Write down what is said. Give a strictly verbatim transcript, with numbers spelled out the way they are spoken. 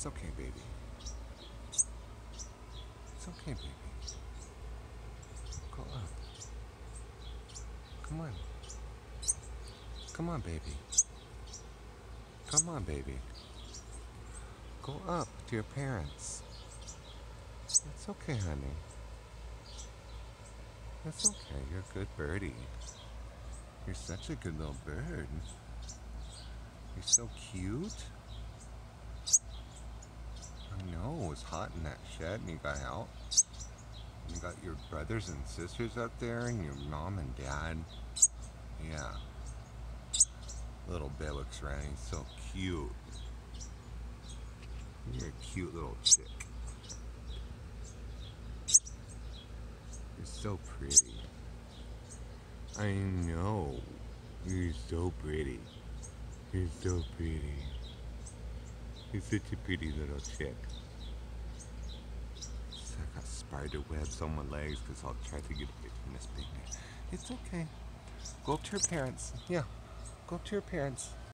It's okay, baby. It's okay, baby. Go up. Come on. Come on, baby. Come on, baby. Go up to your parents. It's okay, honey. It's okay. You're a good birdie. You're such a good little bird. You're so cute. I know, it was hot in that shed and you got out. You got your brothers and sisters up there and your mom and dad. Yeah. Little Bewick's Wren, he's so cute. You're a cute little chick. You're so pretty. I know. You're so pretty. You're so pretty. You're such a pretty little chick. I got spider webs on my legs because I'll try to get away from this baby. It's okay. Go up to your parents. Yeah. Go up to your parents.